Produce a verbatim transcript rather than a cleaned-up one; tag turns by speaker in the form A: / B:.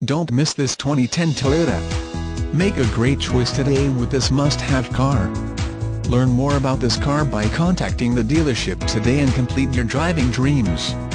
A: Don't miss this twenty ten Toyota. Make a great choice today with this must-have car. Learn more about this car by contacting the dealership today and complete your driving dreams.